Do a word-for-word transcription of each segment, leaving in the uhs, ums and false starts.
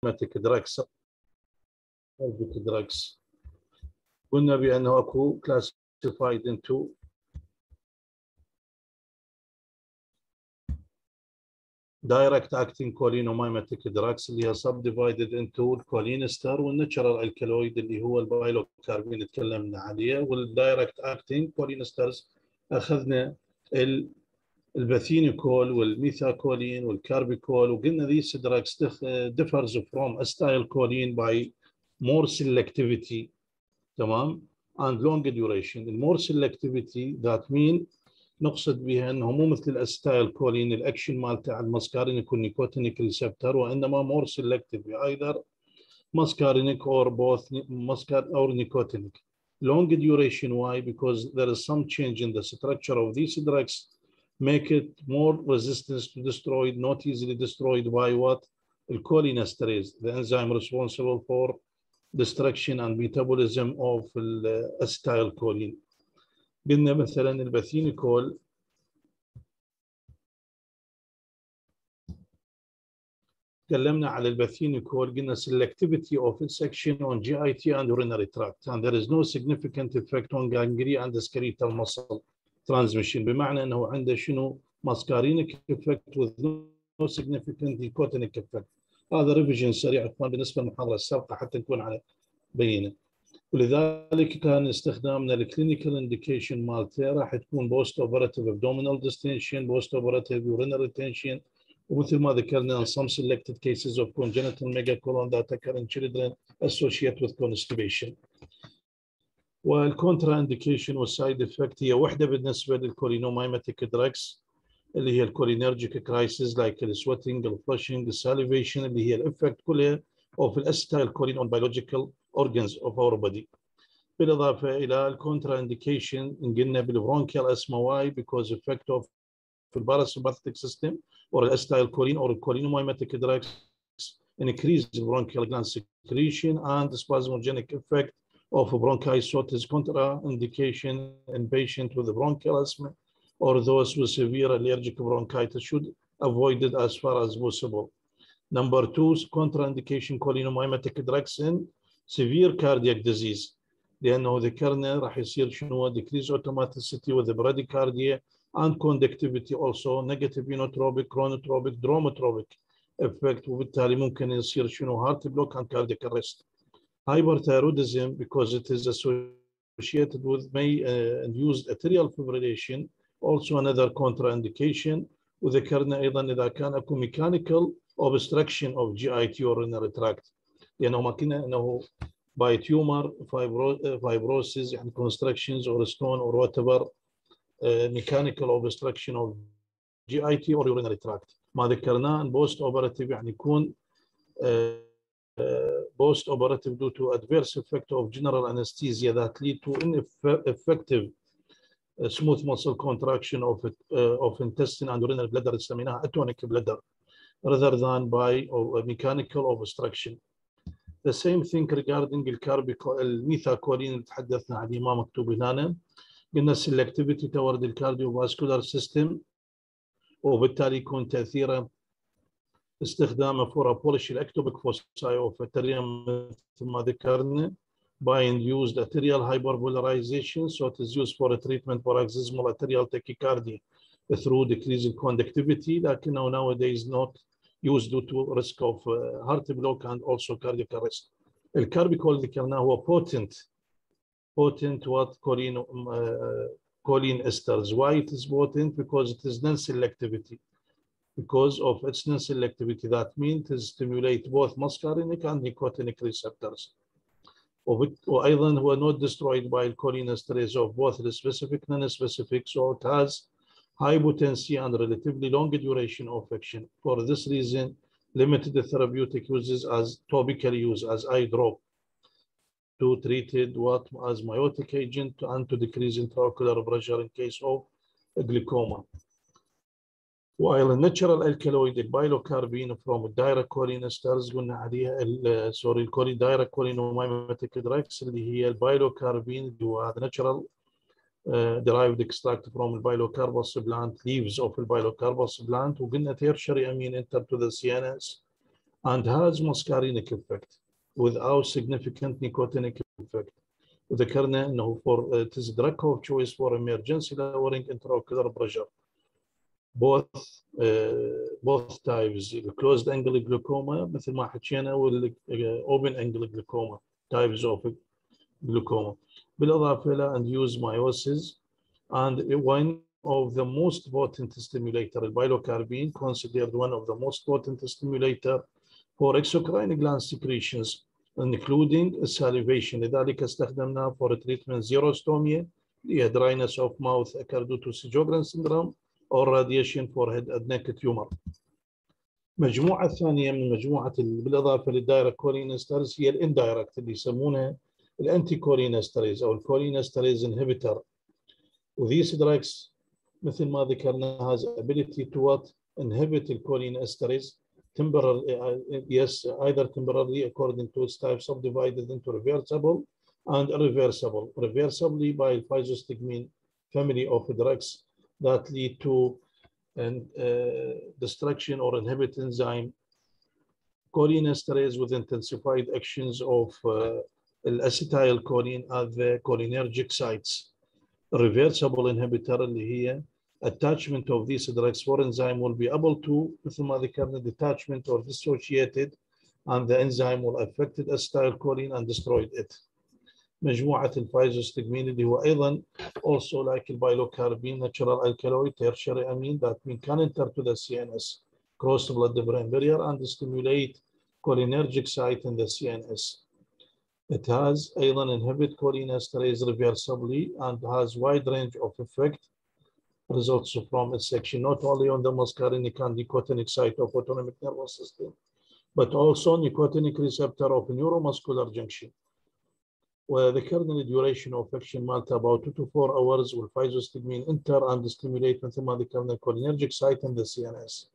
دراكس دراكس قلنا بأنه أكو classified into direct acting cholinomimetic drugs اللي هي subdivided into الكولينستر والناتشرال الكالويد اللي هو البايلوكاربين اللي تكلمنا عليه، والدايركت acting كولينسترز أخذنا الباثينيكول والميثاكولين والكاربيكول، وقلنا these drugs differs from acetylcholine by more selectivity تمام and longer duration. المور selectivity that mean نقصد بها انه مو مثل الاستايل كولين الاكشن مالته على المسكارينيك والنيكوتينيك ريسبتور، وانما مور سيلكتيف ايذر muscarinic or both muscar or nicotinic. Long duration, why? Because there is some change in the structure of these drugs, make it more resistant to destroyed, not easily destroyed by what? The cholinesterase, the enzyme responsible for destruction and metabolism of acetylcholine. قلنا مثلا الباثينيكول تكلمنا على الباثينيكول قلنا selectivity of its action on G I T and urinary tract, and there is no significant effect on gangrene and skeletal muscle transmission. بمعنى انه عنده شنو muscarinic effect with no significant nicotinic effect. هذا ريفيجن سريع اخوان بالنسبه للمحاضره السابقه حتى نكون على بينه. ولذلك كان استخدامنا الكلينيكال انديكيشن مالته راح تكون بوست اوبراتيف ابدومينال ديستنشن، بوست اوبراتيف يورينري تنشن، ومثل ما ذكرنا some selected cases of congenital megacolon that occur in children associated with constipation. والكونترا انديكيشن والسايد افكت هي وحده بالنسبه للكولينومايماتيك دراجز اللي هي الكولينرجيك كرايسيس لايك السويتنج، الفلاشنج، الساليفيشن اللي هي الافكت كلها of الاسيتايل كولين on biological organs of our body. بالاضافه الى الكونترا انديكيشن قلنا بالبرونكيال اسما واي because effect of الباراسمباثيك سيستم or الاسيتايل or الكولينومايماتيك drugs increase the bronchial gland secretion and the spasmogenic effect of bronchitis is contraindication in patient with bronchial asthma or those with severe allergic bronchitis should avoid it as far as possible. Number two, contraindication cholinomimetic drugs in severe cardiac disease. لأنه ذكرنا راح يصير شنو decrease automaticity with the bradycardia and conductivity, also negative inotropic, chronotropic, dromotropic effect, وبالتالي ممكن يصير شنو heart block and cardiac arrest. Hyperthyroidism because it is associated with may uh, induce arterial fibrillation, also another contraindication. وذكرنا أيضا إذا كان أكو mechanical obstruction of G I T urinary tract، لأنه ما كنا أنه by tumor fibrosis يعني constructions or stone or whatever uh, mechanical obstruction of G I T or urinary tract. ما ذكرناه post operative يعني يكون uh, post operative due to adverse effect of general anesthesia that lead to ineffective uh, smooth muscle contraction of uh, of intestine and urinary bladder سميناها atonic bladder rather than by or mechanical obstruction. The same thing regarding الكاربيكول الميثاكولين اللي تحدثنا عليه ما مكتوب هنا. قلنا selectivity toward الكارديوفاسكولار سيستم، وبالتالي يكون تاثيره استخدامه for abolish الectopic foci of arterium مثل ما ذكرنا by induced arterial hyperpolarization, so it is used for a treatment for paroxysmal arterial tachycardia through decreasing conductivity, لكنه nowadays not used due to risk of uh, heart block and also cardiac arrest. الكاربيكول ذكرناه هو potent potent what choline uh, choline esters. Why it is potent? Because it is non-selectivity. Because of its non-selectivity, that means it stimulate both muscarinic and nicotinic receptors. وأيضا هو not destroyed by cholinesterase of both the specific and non-specific, so it has high potency and relatively long duration of action. For this reason, limited therapeutic uses as topical use as eye drop to treated what as miotic agent and to decrease intraocular pressure in case of glaucoma. While the natural alkaloid البايلوكاربين from direct cholinesters قلنا عليها سوري الكولي direct cholinomimetic drugs اللي هي البايلوكاربين اللي هو هذا natural uh, derived extract from البايلوكاربوس plant leaves of البايلوكاربوس plant، وقلنا tertiary amine enter to the C N S and has muscarinic effect without significant nicotinic effect. وذكرنا انه for uh, it is drug of choice for emergency lowering intraocular pressure. both uh, both types closed angle glaucoma مثل ما حكينا وال open angle glaucoma types of glaucoma. بالإضافة إلى induced miosis and one of the most potent stimulator البايلوكاربين considered one of the most potent stimulator for exocrine gland secretions including salivation. لذلك استخدمناه for treatment xerostomia dryness of mouth occurred due to Sjögren's syndrome or radiation for head and neck tumor. المجموعة الثانية من مجموعة بالإضافة للدايركت كولينسترز هي الاندايركت اللي يسمونها الانتي كولينستريز أو الكولينستريز inhibitor. وthese drugs مثل ما ذكرنا has ability to what inhibit the cholinesterase temporarily, uh, yes, either temporarily according to its type subdivided into reversible and irreversible. Reversibly by physostigmine family of drugs that lead to and uh, destruction or inhibit enzyme cholinesterase with intensified actions of uh, acetylcholine at the cholinergic sites. Reversible inhibitor اللي هي attachment of these drugs for enzyme will be able to مثل ما ذكرنا detachment or dissociated and the enzyme will affect acetylcholine and destroyed it. مجموعة الفايزوستجمين اللي هو أيضا also like البايلوكاربين natural alkaloid tertiary amine that mean can enter to the C N S cross the blood-brain barrier and stimulate cholinergic site in the C N S. It has أيضا inhibit cholinesterase reversibly and has wide range of effect results from its action not only on the muscarinic and nicotinic site of autonomic nervous system but also nicotinic receptor of neuromuscular junction. وذكرنا الديوريشن اوف اكشن مالته about two to four hours والفايزوستجمين enter and stimulate مثل ما ذكرنا cholinergic site in the C N S.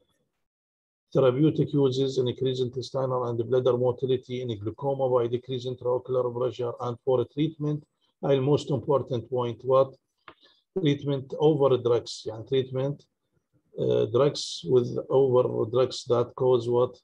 Therapeutic uses in increase intestinal and bladder motility in glaucoma by decrease intraocular pressure and for treatment and most important point what treatment over drugs يعني treatment uh, drugs with over drugs that cause what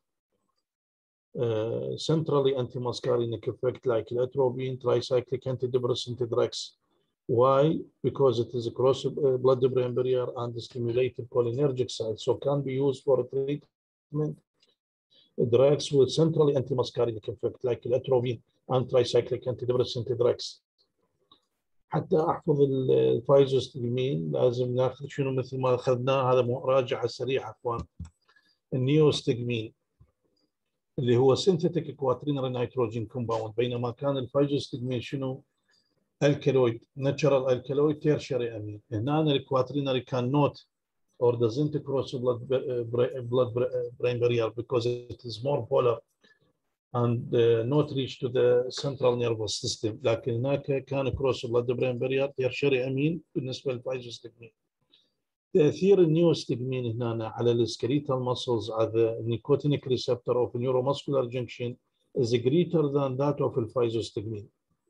Uh, centrally anti-muscarinic effect like atropine, tricyclic antidepressant drugs. Why? Because it is across uh, blood-brain barrier and stimulated cholinergic site, so can be used for treatment drugs with centrally anti-muscarinic effect like atropine and tricyclic antidepressant drugs. حتى احفظ الفايزوستجمين لازم ناخذ شنو مثل ما اخذناه هذا مراجعه سريعه اخوان. النيوستجمين اللي هو synthetic quaternary nitrogen compound بينما كان الفايزوستجمين شنو؟ الكالويد natural alkaloid tertiary amine. هنا الكواترينري كان not or doesn't cross blood blood brain barrier because it is more polar and uh, not reach to the central nervous system. لكن هناك كان cross blood brain barrier tertiary amine بالنسبه للفايزوستجمين. تأثير النيوستجمين هنا على السكريتال muscles على النيكوتينيك receptor of neuromuscular junction is greater than that of الفايزوستجمين.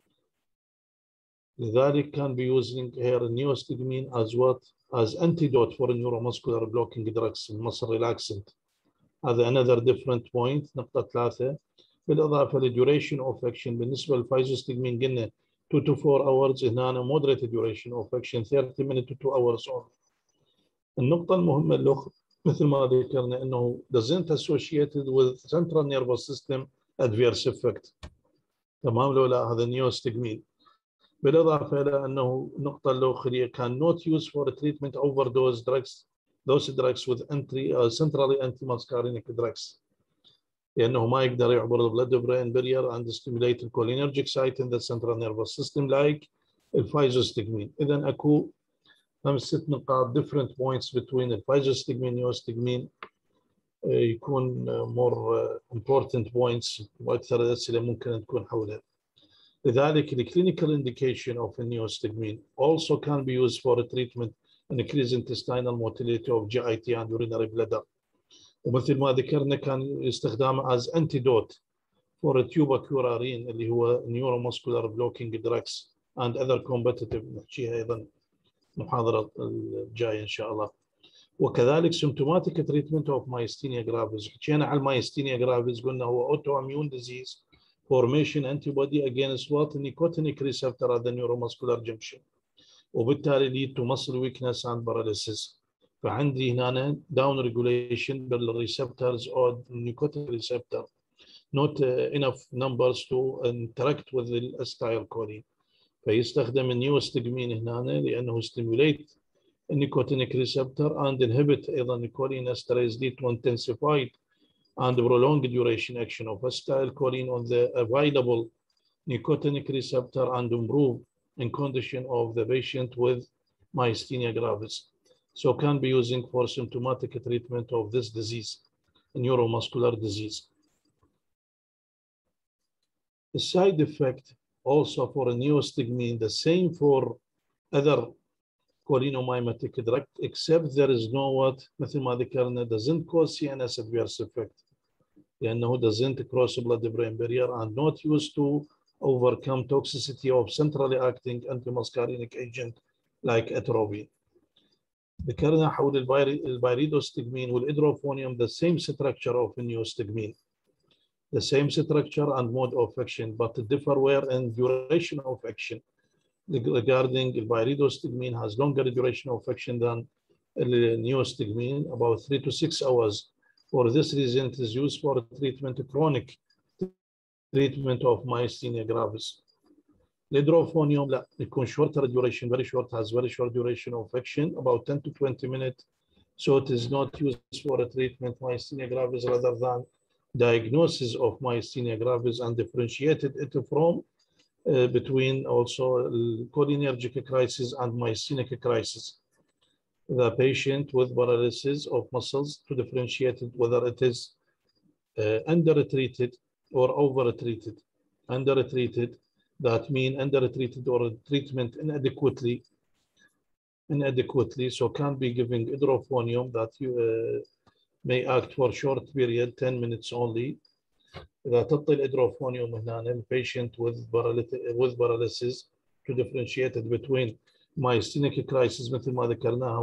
لذلك can be using here neostigmine as what as antidote for neuromuscular blocking drugs muscle relaxant. هذا another different point. نقطة ثلاثة بالإضافة ل duration of action بالنسبة للفايزوستجمين قلنا two to four hours هنا moderate duration of action thirty minutes to two hours only. النقطة المهمة الأخرى مثل ما ذكرنا أنه doesn't associated with central nervous system adverse effect. تمام لو لا هذا نيوستجمين. بالإضافة إلى أنه النقطة الأخرى can not use for treatment overdose drugs those drugs with entry uh, centrally anti-muscarinic drugs لأنه ما يقدر يعبر the blood-brain barrier and stimulate the cholinergic site in the central nervous system like الفايزوستجمين. إذن أكو خمس ست نقاط different points between الفايزوستجمين والنيوستجمين يكون more important points وأكثر الأسئلة ممكن تكون حولها. لذلك the clinical indication of neostigmine also can be used for treatment and increase intestinal motility of G I T and urinary bladder. ومثل ما ذكرنا كان استخدامه as antidote for tuberculin اللي هو neuromuscular blocking drugs and other competitive نحكيها أيضا محاضرة الجاية إن شاء الله. وكذلك symptomatic treatment of myasthenia gravis. حكينا على myasthenia gravis قلنا هو autoimmune disease formation antibody against what nicotinic receptor at the neuromuscular junction, وبالتالي lead to muscle weakness and paralysis. فعندي هنا down regulation بالreceptors or nicotinic receptor, not uh, enough numbers to interact with the acetylcholine. فيستخدم النيوستجمين هنا لأنه stimulate nicotinic receptor and inhibit أيضا cholinesterase, lead to intensified and prolonged duration action of acetylcholine on the available nicotinic receptor and improve in condition of the patient with myasthenia gravis. So can be using for symptomatic treatment of this disease, neuromuscular disease. The side effect also for a neostigmine, the same for other cholinomimetic drug, except there is no what مثل ما ذكرنا doesn't cause C N S adverse effect لأنه doesn't cross blood-brain barrier and not used to overcome toxicity of centrally acting antimuscarinic agent like atropine. ذكرنا حول البيريدوستجمين والإدروفونيوم the same structure of neostigmine, the same structure and mode of action, but differ where in duration of action. Regarding the pyridostigmine has longer duration of action than the neostigmine, about three to six hours. For this reason, it is used for treatment chronic treatment of myasthenia gravis. L'hydrophonium لا يكون shorter duration, very short, has very short duration of action, about ten to twenty minutes. So it is not used for a treatment myasthenia gravis rather than diagnosis of myasthenia gravis and differentiated it from Uh, between also cholinergic crisis and myasthenic crisis. The patient with paralysis of muscles to differentiate it whether it is uh, under-treated or over-treated. Under-treated, that means under-treated or treatment inadequately, inadequately, so can be giving hydrophonium that you uh, may act for a short period, ten minutes only. إذا تعطي الإدروفونيوم هنا patient with with paralysis to differentiate it between myasthenic crisis مثل ما ذكرناها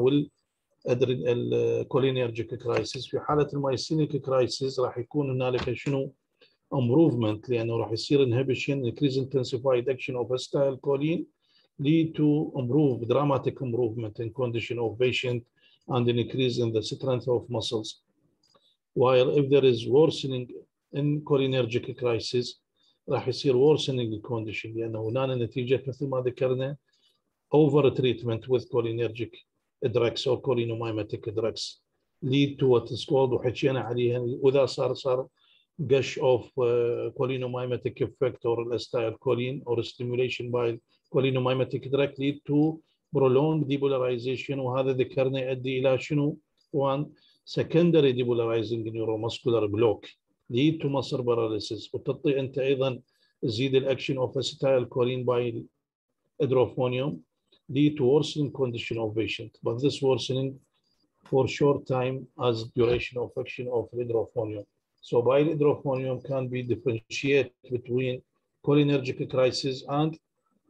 والcholinergic crisis. في حالة المyasthenic crisis راح يكون هنالك شنو improvement لأنه راح يصير inhibition increase intensified action of acetylcholine lead to improve dramatic improvement in condition of patient and an increase in the strength of muscles. While if there is worsening in cholinergic crisis راح يصير worsening condition لأنه هنا نتيجة مثل ما ذكرنا over treatment with cholinergic drugs or cholinomimetic drugs lead to what is called وحكينا عليها وإذا صار صار gush of uh, cholinomimetic effect or acetylcholine or stimulation by cholinomimetic drug lead to prolonged depolarization وهذا ذكرنا يؤدي إلى شنو؟ one secondary depolarizing neuromuscular block lead to muscle paralysis وتعطي أنت أيضا زيد الأكشن of acetylcholine by hydrophonium lead to worsening condition of patient, but this worsening for short time as duration of action of hydrophonium. So by hydrophonium can be differentiated between cholinergic crisis and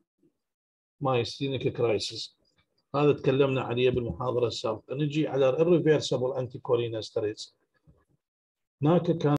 myasthenic crisis. هذا تكلمنا عليه بالمحاضرة السابقة. نجي على irreversible anticholinesterase. هناك كان